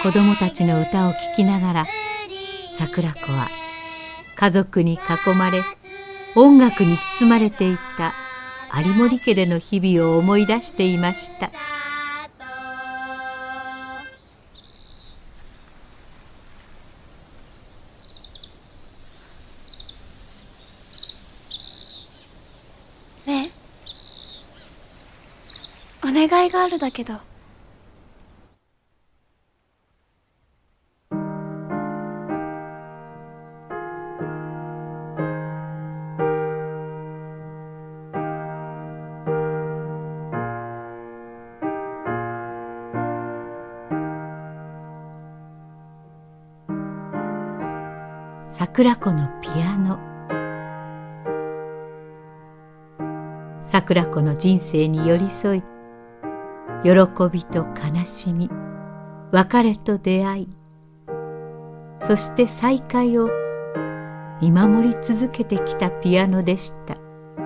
子供たちの歌を聴きながら、桜子は家族に囲まれ音楽に包まれていた有森家での日々を思い出していました。 ねえ、お願いがあるだけど。 桜子のピアノ。桜子の人生に寄り添い、喜びと悲しみ、別れと出会い、そして再会を見守り続けてきたピアノでした。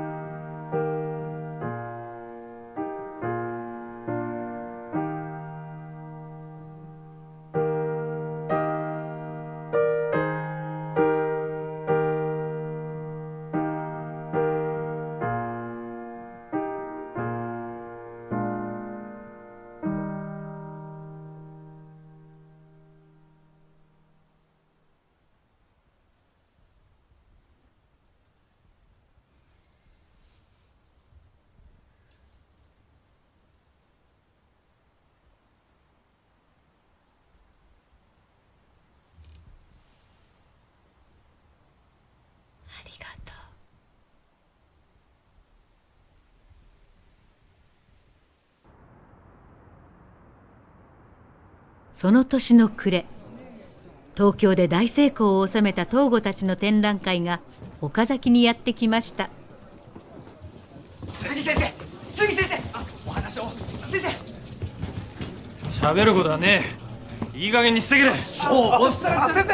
ありがとう。 その年の暮れ、東京で大成功を収めた東郷たちの展覧会が岡崎にやってきました。 杉先生、杉先生、お話を。先生、 喋ることはねえ。いい加減にしてくれ。 おっしゃる先生。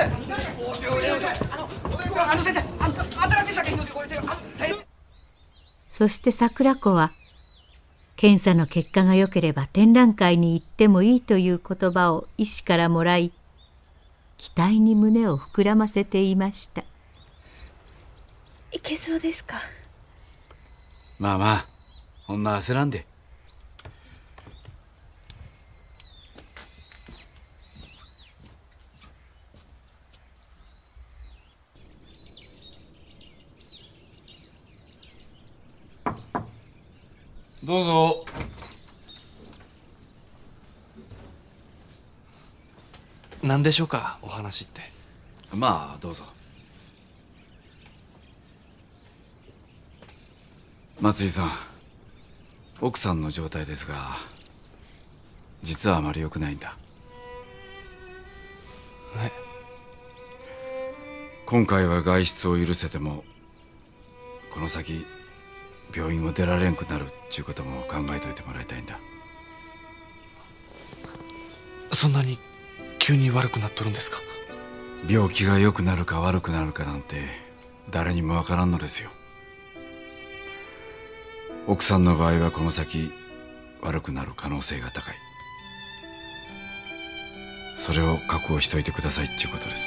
先生、新しい作品のご予定。 そして桜子は検査の結果が良ければ展覧会に行ってもいいという言葉を医師からもらい、期待に胸を膨らませていました。 いけそうですか？ まあまあ、ほんな焦らんで。どうぞ。 何でしょうか、お話って。 まあどうぞ。松井さん、奥さんの状態ですが実はあまり良くないんだ。 え？ 今回は外出を許せてもこの先病院を出られんくなるっちゅうことも考えといてもらいたいんだ。 そんなに急に悪くなっとるんですか？ 病気が良くなるか悪くなるかなんて誰にもわからんのですよ。奥さんの場合はこの先悪くなる可能性が高い。それを覚悟しといてくださいっていうことです。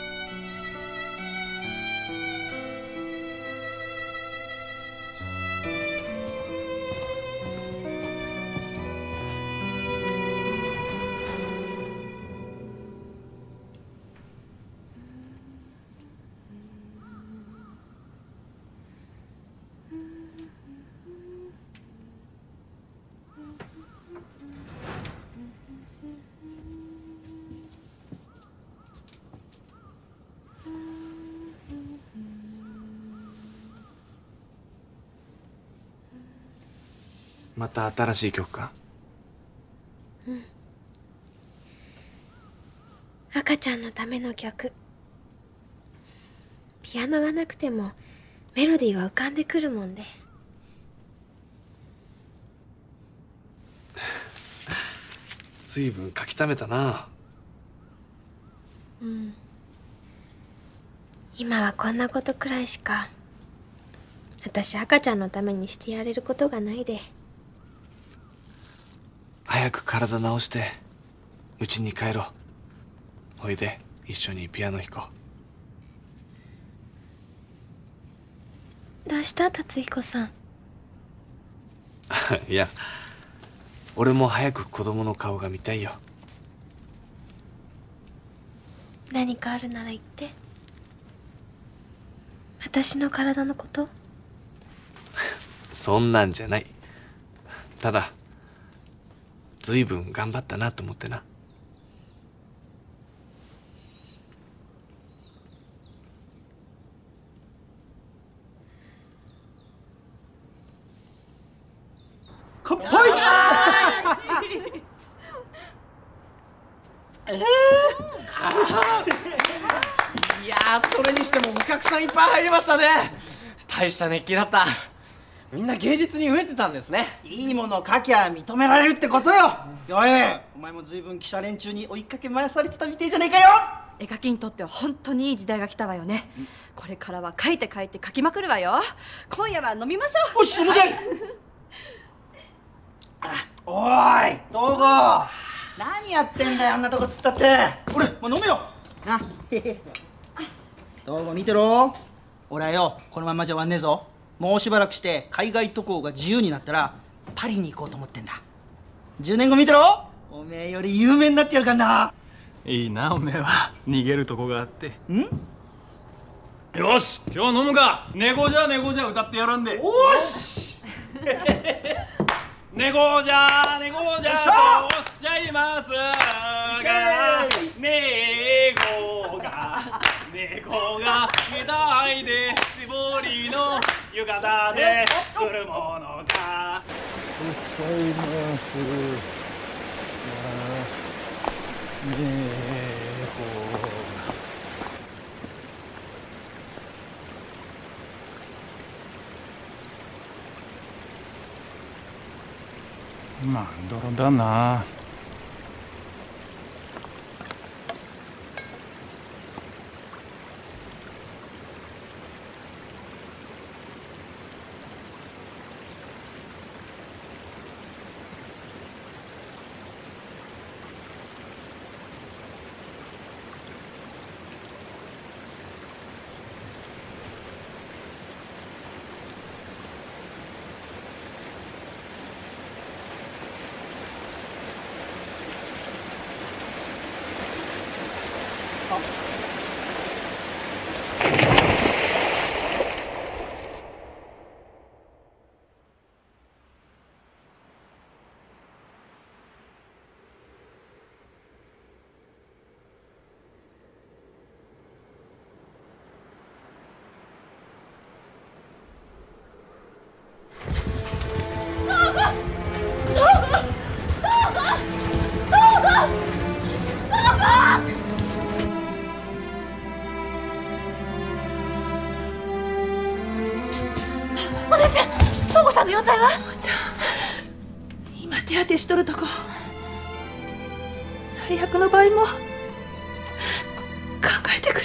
また新しい曲か？ うん。赤ちゃんのための曲。ピアノがなくてもメロディーは浮かんでくるもんで。 随分書き溜めたな。 うん。今はこんなことくらいしか私赤ちゃんのためにしてやれることがないで。 早く体治してうちに帰ろう。 おいで一緒にピアノ弾こどうした達彦さん。 う。いや、俺も早く子供の顔が見たいよ。 何かあるなら言って。私の体のこと。 そんなんじゃない。ただずいぶん頑張ったなと思ってな。 乾杯。 いやー、それにしてもお客さんいっぱい入りましたね。大した熱気だった。みんな芸術に飢えてたんですね。 いいもの書きゃ認められるってことよ。よえ、お前も随分記者連中に追いかけ回されてたみてえじゃねえかよ。 絵描きにとっては本当にいい時代が来たわよね。これからは書いて書いて書きまくるわよ。今夜は飲みましょう。 おし、すいません。おーい、東郷、何やってんだよ、あんなとこ突っ立って。俺、まあ、飲めよな。東郷見てろ。俺はよ、このままじゃ終わんねえぞ。もうしばらくして海外渡航が自由になったらパリに行こうと思ってんだ。10年後見てろ、おめえより有名になってやるからな。 いいな、おめえは逃げるとこがあって。 んよし、今日飲むか。ネゴじゃネゴじゃ歌ってやるんで。 おしネゴじゃネゴじゃとおっしゃいますが、ネゴがみたいで絞りの浴衣で来るものか。おっしゃいますが、ネゴが。まあ泥だな。 お姉ちゃん、東郷さんの容体は？ちゃん、今手当てしとるとこ。最悪の場合も考えてくれって。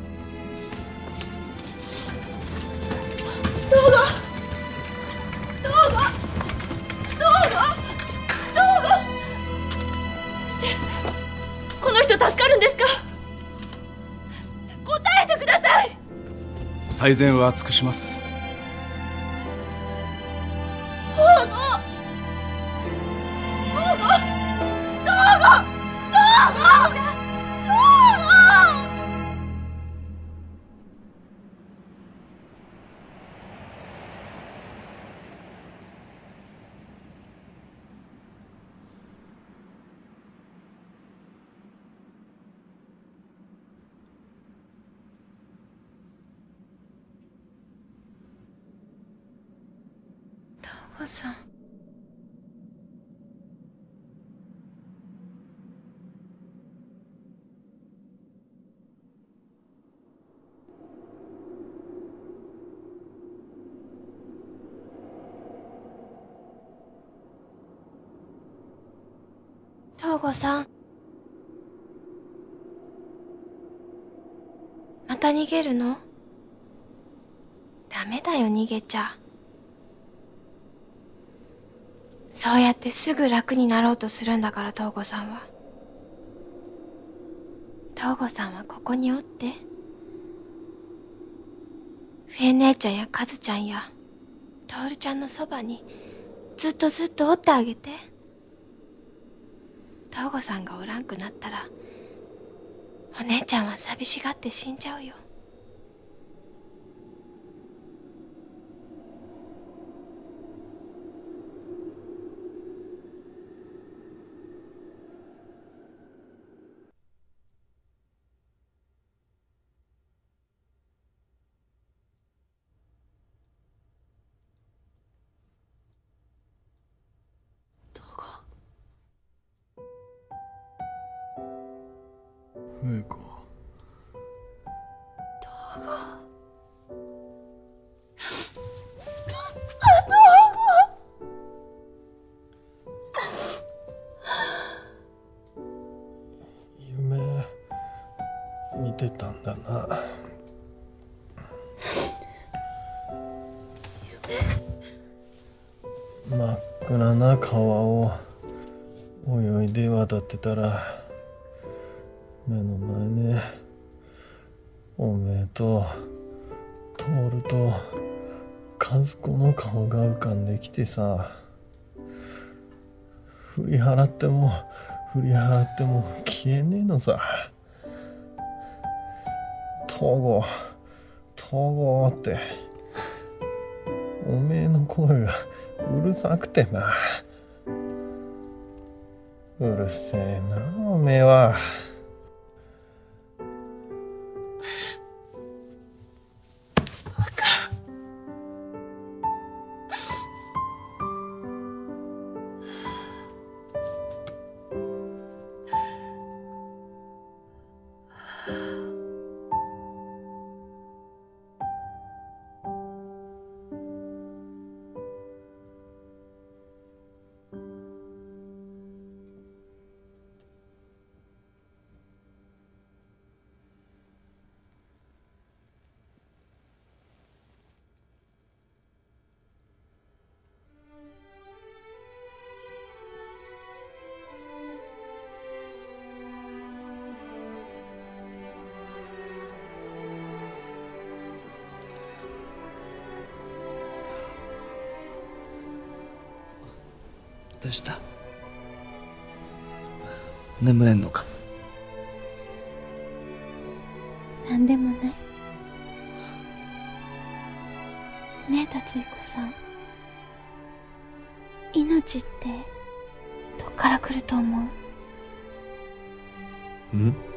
東郷、東郷、東郷、東郷。この人助かるんですか？答えてください。 最善は尽くします。 東郷さん。東郷さん、また逃げるの？ダメだよ、逃げちゃ。そうやってすぐ楽になろうとするんだから、東郷さんは。 東郷さんはここにおって、フ姉ちゃんやカズちゃんやトオルちゃんのそばにずっとずっとおってあげて。東郷さんがおらんくなったらお姉ちゃんは寂しがって死んじゃうよ。 上子。夢見てたんだな。真っ暗な川を泳いで渡ってたら、目の前におめえと徹と和子の顔が浮かんできてさ、振り払っても振り払っても消えねえのさ。東郷東郷っておめえの声がうるさくてな。うるせえなおめえは。 どうした？眠れんのか？ なんでもない。ねえ達彦さん、命ってどっから来ると思う？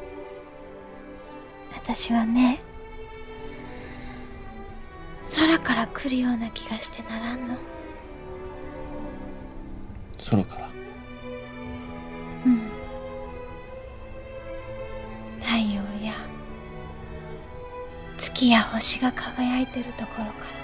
私はね、空から来るような気がしてならんの。 空から？ うん。太陽や月や星が輝いてるところから。